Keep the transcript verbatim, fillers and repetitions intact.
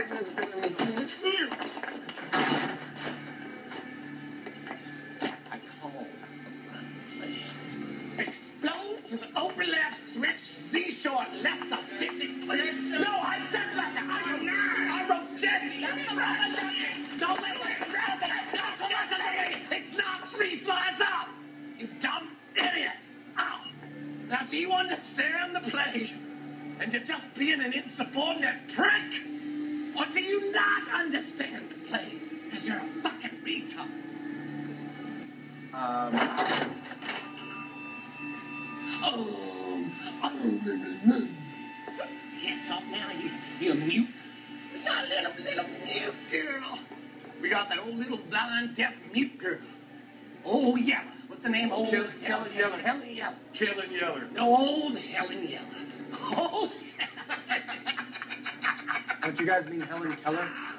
wife has been in the I called the run play. Explode to the open left switch, seashore, Leicester, fifty. No, I said Leicester. I wrote, I wrote Jesse. No, wait, wait. It's not three flies up. You dumb idiot. Ow. Now, do you understand the play? And you're just being an insubordinate prick? Or do you not understand the play? Because you're a fucking retard. Um. Oh. Oh. Can't talk now. You, you're mute. We got a little, little mute girl. We got that old little blind, deaf mute girl. Oh, Yeller. What's the name? Old Helen Yeller. Yeller. Helen Yeller. Helen Yeller. No, old Helen Yeller. Oh, Don't you guys mean Helen Keller?